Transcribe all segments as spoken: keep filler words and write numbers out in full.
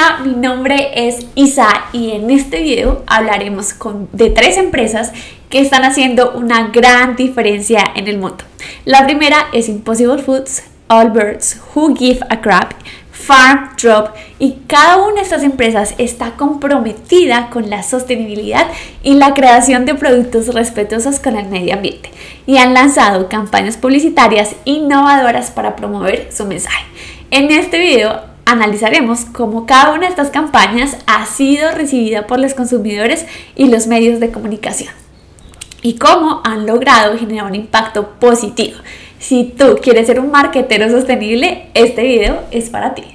Hola, mi nombre es Isa y en este video hablaremos con, de tres empresas que están haciendo una gran diferencia en el mundo. La primera es Impossible Foods, Allbirds, Who Give a Crap, Farm Drop, y cada una de estas empresas está comprometida con la sostenibilidad y la creación de productos respetuosos con el medio ambiente y han lanzado campañas publicitarias innovadoras para promover su mensaje. En este video analizaremos cómo cada una de estas campañas ha sido recibida por los consumidores y los medios de comunicación y cómo han logrado generar un impacto positivo. Si tú quieres ser un marketero sostenible, este video es para ti.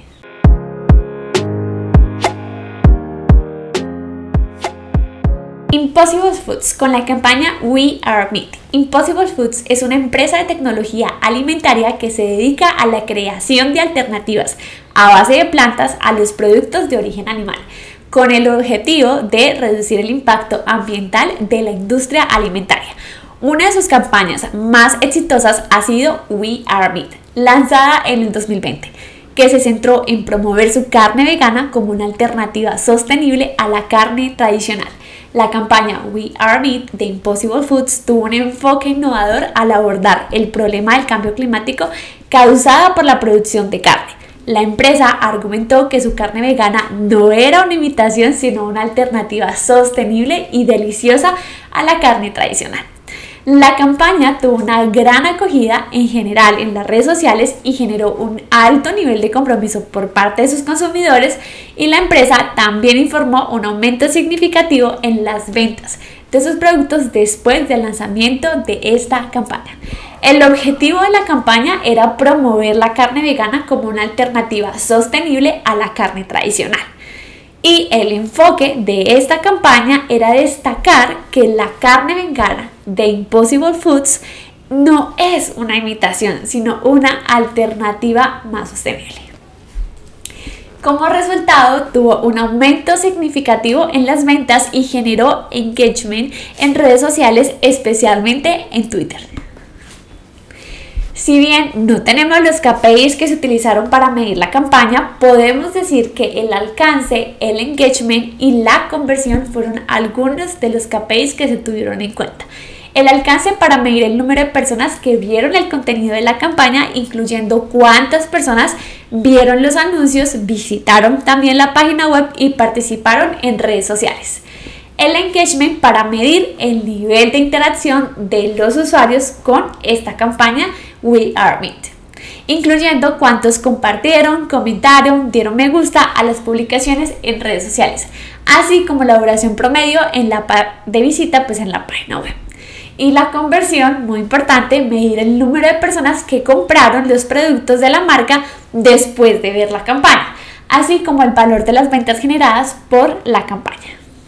Impossible Foods con la campaña We Are Meat. Impossible Foods es una empresa de tecnología alimentaria que se dedica a la creación de alternativas a base de plantas a los productos de origen animal, con el objetivo de reducir el impacto ambiental de la industria alimentaria. Una de sus campañas más exitosas ha sido We Are Meat, lanzada en el dos mil veinte, que se centró en promover su carne vegana como una alternativa sostenible a la carne tradicional. La campaña We Are Meat de Impossible Foods tuvo un enfoque innovador al abordar el problema del cambio climático causado por la producción de carne. La empresa argumentó que su carne vegana no era una imitación, sino una alternativa sostenible y deliciosa a la carne tradicional. La campaña tuvo una gran acogida en general en las redes sociales y generó un alto nivel de compromiso por parte de sus consumidores, y la empresa también informó un aumento significativo en las ventas de sus productos después del lanzamiento de esta campaña. El objetivo de la campaña era promover la carne vegana como una alternativa sostenible a la carne tradicional. Y el enfoque de esta campaña era destacar que la carne vegana de Impossible Foods no es una imitación, sino una alternativa más sostenible. Como resultado, tuvo un aumento significativo en las ventas y generó engagement en redes sociales, especialmente en Twitter. Si bien no tenemos los K P Is que se utilizaron para medir la campaña, podemos decir que el alcance, el engagement y la conversión fueron algunos de los K P Is que se tuvieron en cuenta. El alcance para medir el número de personas que vieron el contenido de la campaña, incluyendo cuántas personas vieron los anuncios, visitaron también la página web y participaron en redes sociales. El engagement para medir el nivel de interacción de los usuarios con esta campaña We Are Meat, incluyendo cuántos compartieron, comentaron, dieron me gusta a las publicaciones en redes sociales, así como la duración promedio en la de visita pues en la página web. Y la conversión, muy importante, medir el número de personas que compraron los productos de la marca después de ver la campaña, así como el valor de las ventas generadas por la campaña.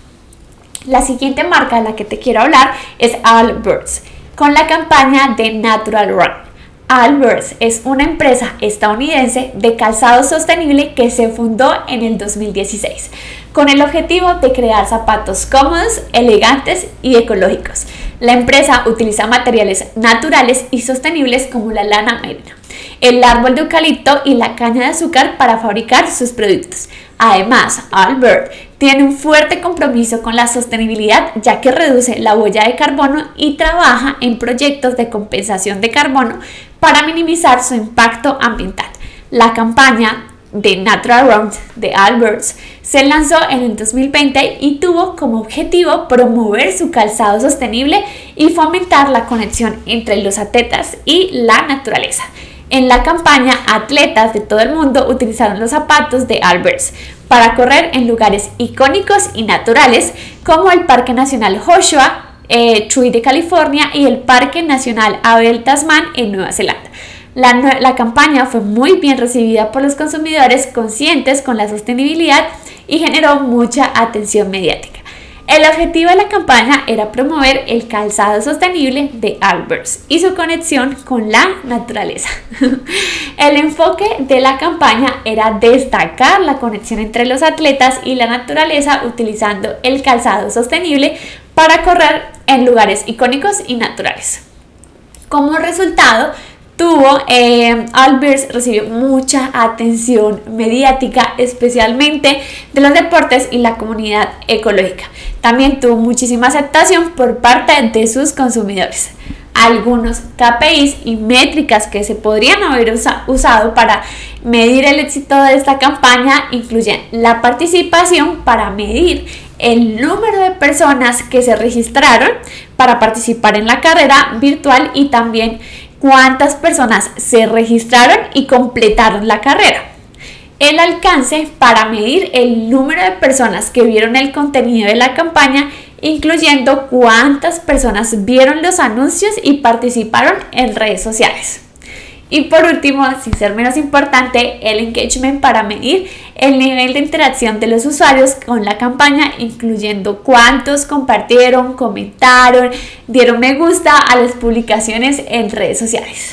La siguiente marca de la que te quiero hablar es Allbirds, con la campaña de Natural Run. Allbirds es una empresa estadounidense de calzado sostenible que se fundó en el dos mil dieciséis, con el objetivo de crear zapatos cómodos, elegantes y ecológicos. La empresa utiliza materiales naturales y sostenibles como la lana merino, el árbol de eucalipto y la caña de azúcar para fabricar sus productos. Además, Allbirds tiene un fuerte compromiso con la sostenibilidad, ya que reduce la huella de carbono y trabaja en proyectos de compensación de carbono para minimizar su impacto ambiental. La campaña de Natural Run de Allbirds se lanzó en el dos mil veinte y tuvo como objetivo promover su calzado sostenible y fomentar la conexión entre los atletas y la naturaleza. En la campaña, atletas de todo el mundo utilizaron los zapatos de Allbirds para correr en lugares icónicos y naturales como el Parque Nacional Joshua eh, Tree de California y el Parque Nacional Abel Tasman en Nueva Zelanda. La, la campaña fue muy bien recibida por los consumidores conscientes con la sostenibilidad y generó mucha atención mediática. El objetivo de la campaña era promover el calzado sostenible de Allbirds y su conexión con la naturaleza. El enfoque de la campaña era destacar la conexión entre los atletas y la naturaleza utilizando el calzado sostenible para correr en lugares icónicos y naturales. Como resultado, tuvo, eh, Allbirds recibió mucha atención mediática, especialmente de los deportes y la comunidad ecológica. También tuvo muchísima aceptación por parte de sus consumidores. Algunos K P Is y métricas que se podrían haber usa, usado para medir el éxito de esta campaña incluyen la participación para medir el número de personas que se registraron para participar en la carrera virtual y también cuántas personas se registraron y completaron la carrera. El alcance para medir el número de personas que vieron el contenido de la campaña, incluyendo cuántas personas vieron los anuncios y participaron en redes sociales. Y por último, sin ser menos importante, el engagement para medir el nivel de interacción de los usuarios con la campaña, incluyendo cuántos compartieron, comentaron, dieron me gusta a las publicaciones en redes sociales.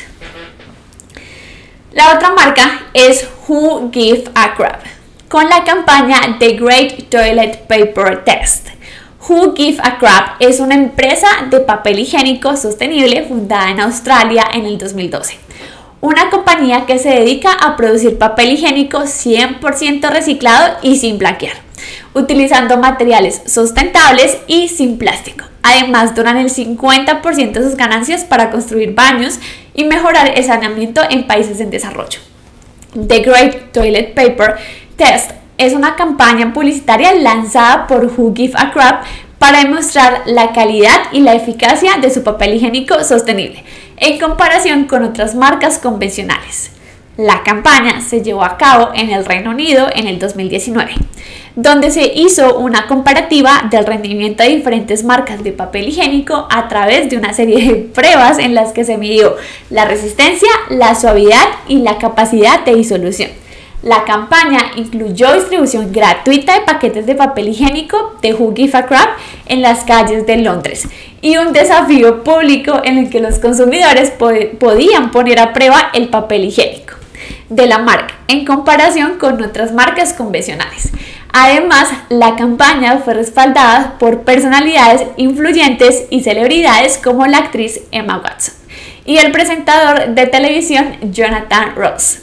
La otra marca es Who Give a Crap, con la campaña The Great Toilet Paper Test. Who Give a Crap es una empresa de papel higiénico sostenible fundada en Australia en el dos mil doce. Una compañía que se dedica a producir papel higiénico cien por ciento reciclado y sin blanquear, utilizando materiales sustentables y sin plástico. Además, donan el cincuenta por ciento de sus ganancias para construir baños y mejorar el saneamiento en países en desarrollo. The Great Toilet Paper Test es una campaña publicitaria lanzada por Who Give a Crap para demostrar la calidad y la eficacia de su papel higiénico sostenible en comparación con otras marcas convencionales. La campaña se llevó a cabo en el Reino Unido en el dos mil diecinueve, donde se hizo una comparativa del rendimiento de diferentes marcas de papel higiénico a través de una serie de pruebas en las que se midió la resistencia, la suavidad y la capacidad de disolución. La campaña incluyó distribución gratuita de paquetes de papel higiénico de Who Give a Crap en las calles de Londres y un desafío público en el que los consumidores po podían poner a prueba el papel higiénico de la marca en comparación con otras marcas convencionales. Además, la campaña fue respaldada por personalidades influyentes y celebridades como la actriz Emma Watson y el presentador de televisión Jonathan Ross.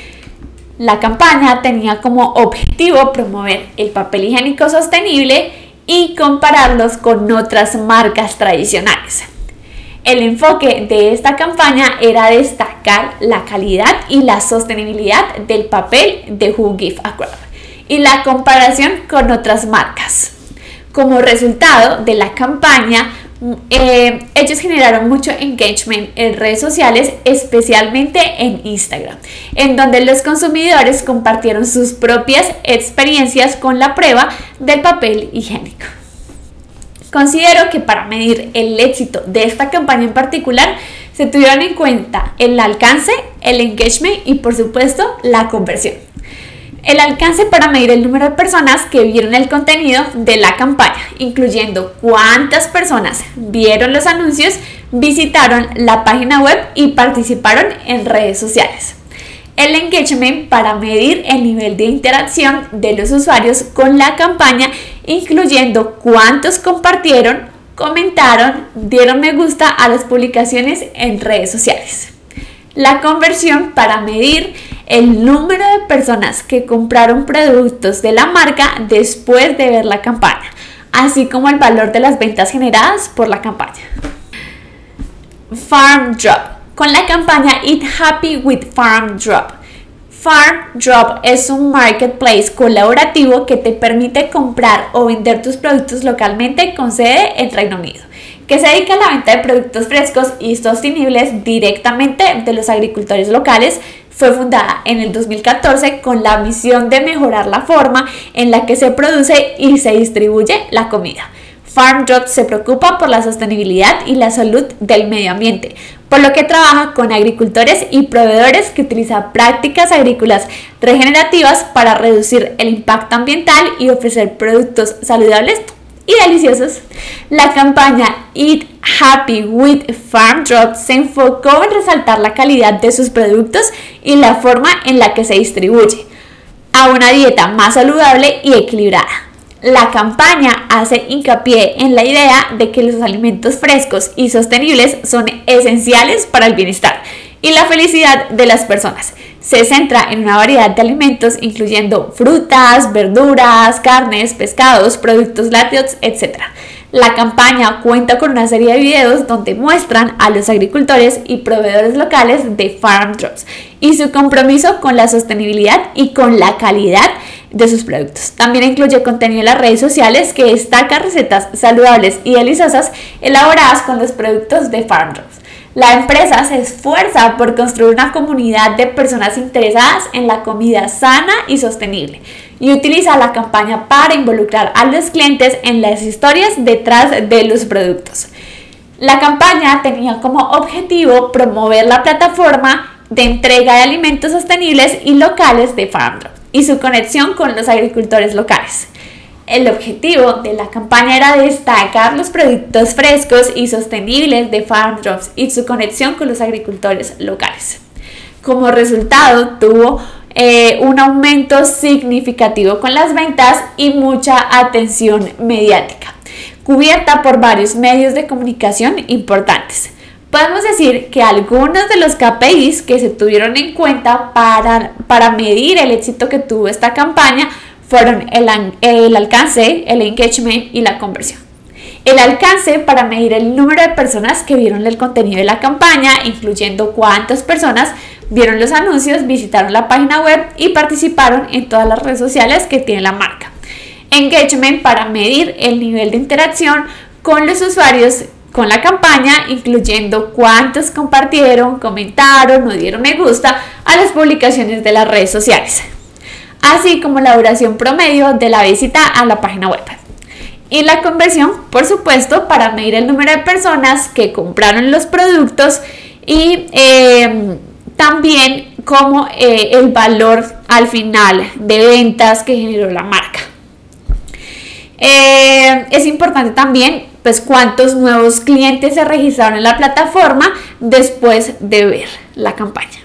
La campaña tenía como objetivo promover el papel higiénico sostenible y compararlos con otras marcas tradicionales. El enfoque de esta campaña era destacar la calidad y la sostenibilidad del papel de Who Give a Crap y la comparación con otras marcas. Como resultado de la campaña, eh, ellos generaron mucho engagement en redes sociales, especialmente en Instagram, en donde los consumidores compartieron sus propias experiencias con la prueba del papel higiénico. Considero que para medir el éxito de esta campaña en particular se tuvieron en cuenta el alcance, el engagement y por supuesto la conversión. El alcance para medir el número de personas que vieron el contenido de la campaña, incluyendo cuántas personas vieron los anuncios, visitaron la página web y participaron en redes sociales. El engagement para medir el nivel de interacción de los usuarios con la campaña, incluyendo cuántos compartieron, comentaron, dieron me gusta a las publicaciones en redes sociales. La conversión para medir el número de personas que compraron productos de la marca después de ver la campaña, así como el valor de las ventas generadas por la campaña. Farm Drop, con la campaña Eat Happy with Farm Drop. Farm Drop es un marketplace colaborativo que te permite comprar o vender tus productos localmente con sede en Reino Unido, que se dedica a la venta de productos frescos y sostenibles directamente de los agricultores locales. Fue fundada en el dos mil catorce con la misión de mejorar la forma en la que se produce y se distribuye la comida. Farm Drop se preocupa por la sostenibilidad y la salud del medio ambiente, por lo que trabaja con agricultores y proveedores que utilizan prácticas agrícolas regenerativas para reducir el impacto ambiental y ofrecer productos saludables y deliciosos. La campaña Eat Happy with Farm Drop se enfocó en resaltar la calidad de sus productos y la forma en la que se distribuye a una dieta más saludable y equilibrada. La campaña hace hincapié en la idea de que los alimentos frescos y sostenibles son esenciales para el bienestar y la felicidad de las personas. Se centra en una variedad de alimentos incluyendo frutas, verduras, carnes, pescados, productos lácteos, etcétera. La campaña cuenta con una serie de videos donde muestran a los agricultores y proveedores locales de Farm Drops y su compromiso con la sostenibilidad y con la calidad de sus productos. También incluye contenido en las redes sociales que destaca recetas saludables y deliciosas elaboradas con los productos de Farm Drops. La empresa se esfuerza por construir una comunidad de personas interesadas en la comida sana y sostenible y utiliza la campaña para involucrar a los clientes en las historias detrás de los productos. La campaña tenía como objetivo promover la plataforma de entrega de alimentos sostenibles y locales de Farm Drops y su conexión con los agricultores locales. El objetivo de la campaña era destacar los productos frescos y sostenibles de Farm Drops y su conexión con los agricultores locales. Como resultado, tuvo eh, un aumento significativo con las ventas y mucha atención mediática, cubierta por varios medios de comunicación importantes. Podemos decir que algunos de los K P Is que se tuvieron en cuenta para, para medir el éxito que tuvo esta campaña fueron el, el alcance, el engagement y la conversión. El alcance para medir el número de personas que vieron el contenido de la campaña, incluyendo cuántas personas vieron los anuncios, visitaron la página web y participaron en todas las redes sociales que tiene la marca. Engagement para medir el nivel de interacción con los usuarios con la campaña, incluyendo cuántos compartieron, comentaron o dieron me gusta a las publicaciones de las redes sociales, así como la duración promedio de la visita a la página web. Y la conversión, por supuesto, para medir el número de personas que compraron los productos y eh, también como eh, el valor al final de ventas que generó la marca. Eh, es importante también pues cuántos nuevos clientes se registraron en la plataforma después de ver la campaña.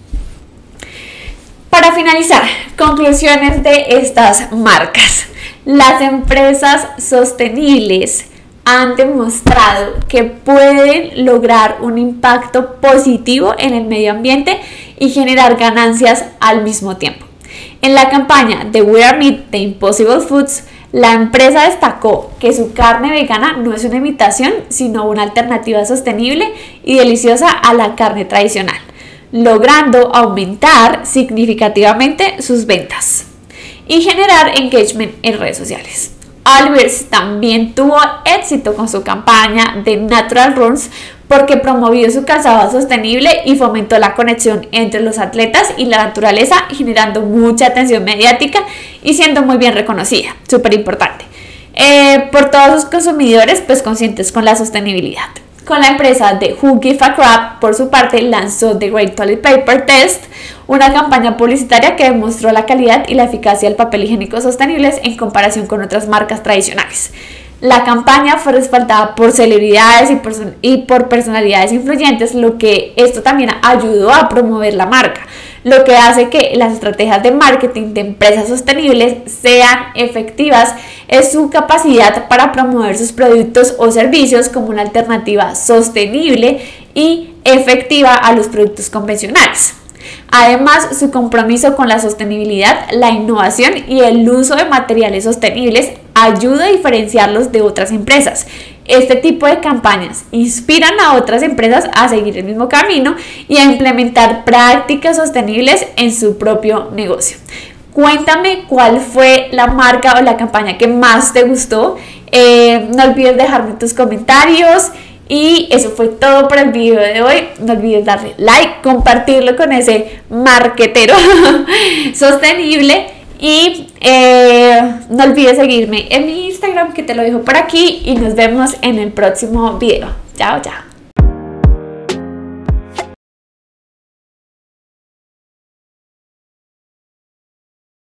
Para finalizar, conclusiones de estas marcas. Las empresas sostenibles han demostrado que pueden lograr un impacto positivo en el medio ambiente y generar ganancias al mismo tiempo. En la campaña de We Are Meat de Impossible Foods, la empresa destacó que su carne vegana no es una imitación, sino una alternativa sostenible y deliciosa a la carne tradicional, logrando aumentar significativamente sus ventas y generar engagement en redes sociales. Allbirds también tuvo éxito con su campaña de Natural Runs porque promovió su calzado sostenible y fomentó la conexión entre los atletas y la naturaleza, generando mucha atención mediática y siendo muy bien reconocida, súper importante, eh, por todos sus consumidores pues conscientes con la sostenibilidad. Con la empresa de Who Gives a Crap, por su parte, lanzó The Great Toilet Paper Test, una campaña publicitaria que demostró la calidad y la eficacia del papel higiénico sostenibles en comparación con otras marcas tradicionales. La campaña fue respaldada por celebridades y, person- y por personalidades influyentes, lo que esto también ayudó a promover la marca, lo que hace que las estrategias de marketing de empresas sostenibles sean efectivas es su capacidad para promover sus productos o servicios como una alternativa sostenible y efectiva a los productos convencionales. Además, su compromiso con la sostenibilidad, la innovación y el uso de materiales sostenibles ayuda a diferenciarlos de otras empresas. Este tipo de campañas inspiran a otras empresas a seguir el mismo camino y a implementar prácticas sostenibles en su propio negocio. Cuéntame cuál fue la marca o la campaña que más te gustó. Eh, no olvides dejarme tus comentarios. Y eso fue todo por el video de hoy. No olvides darle like, compartirlo con ese marquetero sostenible. Y eh, no olvides seguirme en mi Instagram, que te lo dejo por aquí. Y nos vemos en el próximo video. Chao, chao.